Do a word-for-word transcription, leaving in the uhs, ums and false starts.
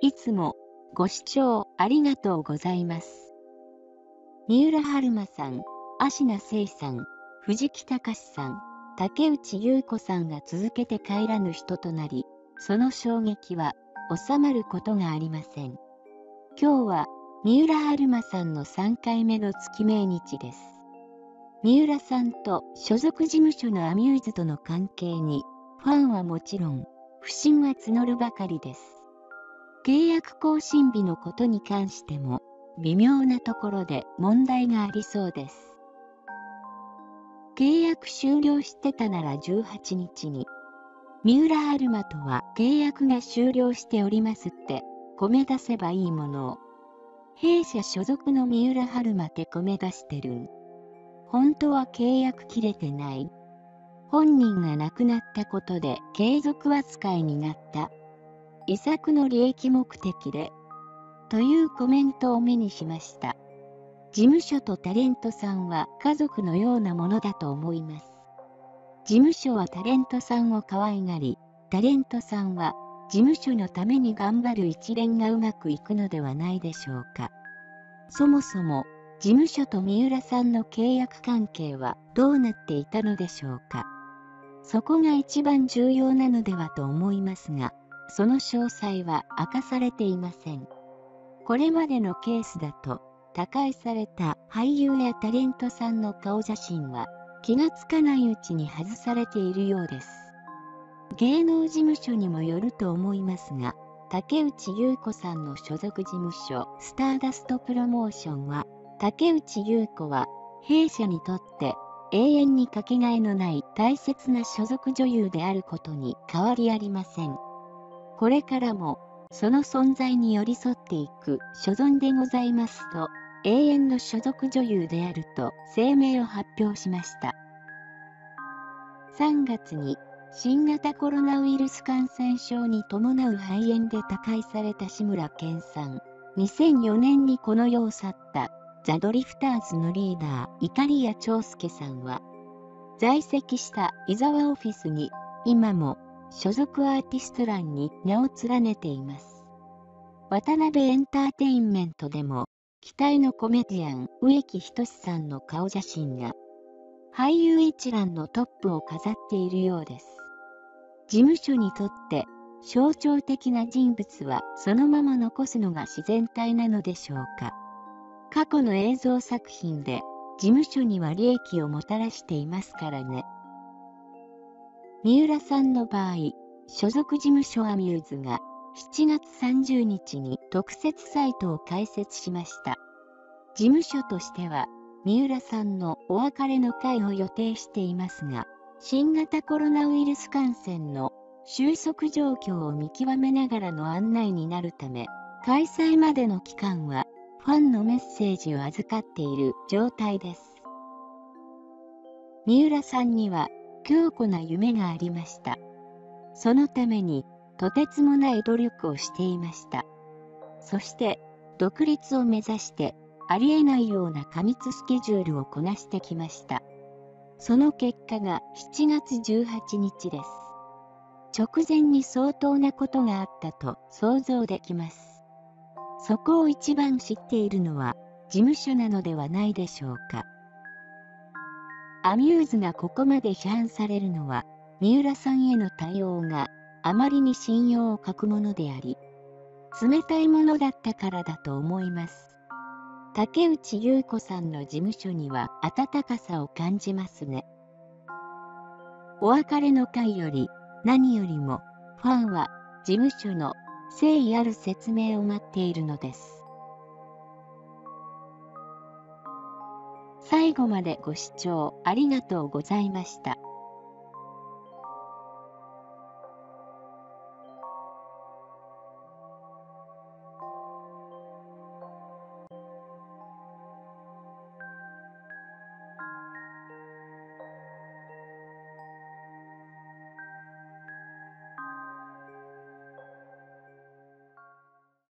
いつもご視聴ありがとうございます。三浦春馬さん、芦名聖さん、藤木隆さん、竹内優子さんが続けて帰らぬ人となり、その衝撃は収まることがありません。今日は三浦春馬さんのさんかいめの月命日です。三浦さんと所属事務所のアミューズとの関係に、ファンはもちろん、不信は募るばかりです。契約更新日のことに関しても、微妙なところで問題がありそうです。契約終了してたならじゅうはちにちに、三浦春馬とは契約が終了しておりますって米出せばいいものを、弊社所属の三浦春馬って米出してるん。本当は契約切れてない。本人が亡くなったことで継続扱いになった。遺作の利益目的で、というコメントを目にしました。事務所とタレントさんは家族のようなものだと思います。事務所はタレントさんを可愛がり、タレントさんは事務所のために頑張る一連がうまくいくのではないでしょうか。そもそも事務所と三浦さんの契約関係はどうなっていたのでしょうか。そこが一番重要なのではと思いますが、その詳細は明かされていません。これまでのケースだと、他界された俳優やタレントさんの顔写真は気がつかないうちに外されているようです。芸能事務所にもよると思いますが、竹内優子さんの所属事務所スターダストプロモーションは、竹内優子は弊社にとって永遠にかけがえのない大切な所属女優であることに変わりありません。これからもその存在に寄り添っていく所存でございますと、永遠の所属女優であると声明を発表しました。さんがつに新型コロナウイルス感染症に伴う肺炎で他界された志村けんさん。にせんよねんにこの世を去ったザ・ドリフターズのリーダー、いかりや長介さんは、在籍した伊沢オフィスに今も所属アーティスト欄に名を連ねています。渡辺エンターテインメントでも、期待のコメディアン植木等さんの顔写真が俳優一覧のトップを飾っているようです。事務所にとって象徴的な人物はそのまま残すのが自然体なのでしょうか。過去の映像作品で事務所には利益をもたらしていますからね。三浦さんの場合、所属事務所アミューズがしちがつさんじゅうにちに特設サイトを開設しました。事務所としては、三浦さんのお別れの会を予定していますが、新型コロナウイルス感染の収束状況を見極めながらの案内になるため、開催までの期間はファンのメッセージを預かっている状態です。三浦さんには強固な夢がありました。そのためにとてつもない努力をしていました。そして独立を目指してありえないような過密スケジュールをこなしてきました。その結果がしちがつじゅうはちにちです。直前に相当なことがあったと想像できます。そこを一番知っているのは事務所なのではないでしょうか。アミューズがここまで批判されるのは、三浦さんへの対応があまりに信用を欠くものであり、冷たいものだったからだと思います。竹内優子さんの事務所には温かさを感じますね。お別れの会より何よりもファンは事務所の誠意ある説明を待っているのです。最後までご視聴ありがとうございました。